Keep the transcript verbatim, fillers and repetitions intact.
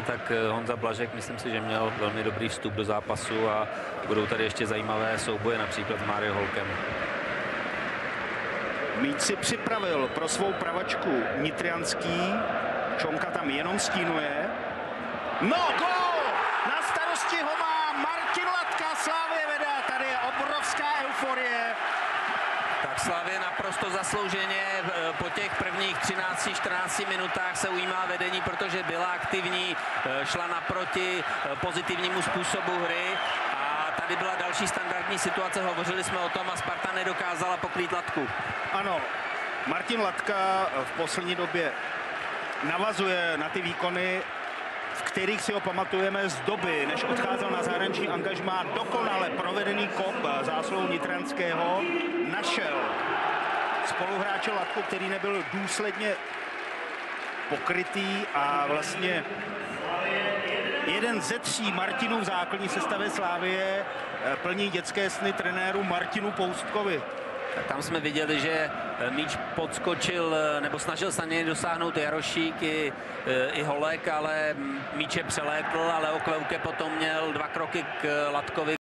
tak Honza Blažek, myslím si, že měl velmi dobrý vstup do zápasu a budou tady ještě zajímavé souboje, například s Mário Holkem. Míč si připravil pro svou pravačku Nitrianský. Čonka tam jenom stínuje. No, gól! Na starosti ho má Martin Latka, Slavie vede. Tady je obrovská euforie. Tak Slavie naprosto zaslouženě po těch prvních třinácti čtrnácti minutách se ujímá vedení, protože byla aktivní, šla naproti pozitivnímu způsobu hry. A tady byla další standardní situace, hovořili jsme o tom a Sparta nedokázala pokrýt Latku. Ano, Martin Latka v poslední době navazuje na ty výkony, v kterých si ho pamatujeme z doby, než odcházel na zahraniční angažmá. Dokonale provedený kop zásluhou Nitranského našel spoluhráče Latku, který nebyl důsledně pokrytý a vlastně jeden ze tří Martinů v základní sestavě Slavie plní dětské sny trenéru Martinu Poustkovi. Tam jsme viděli, že míč podskočil, nebo snažil se na něj dosáhnout Jarošík i, i Holek, ale míče přelétl, ale Okleuke potom měl dva kroky k Latkovi.